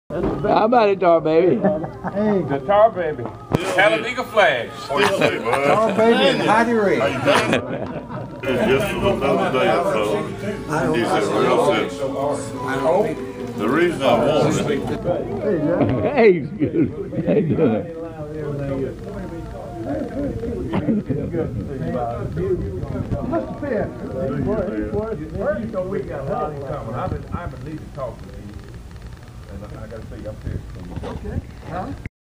How about it, Tar Baby? Hey, The Tar Baby. Talladega Flash. Tar Baby and Heidi Ray. How you doing? Just another day or so. He said, real simple. The reason I wanted it. Hey, excuse me. How you doing? Mr. Pitt, we got a lot in common. I've been needing to talk to you, and I got to see you up here. Okay. Huh?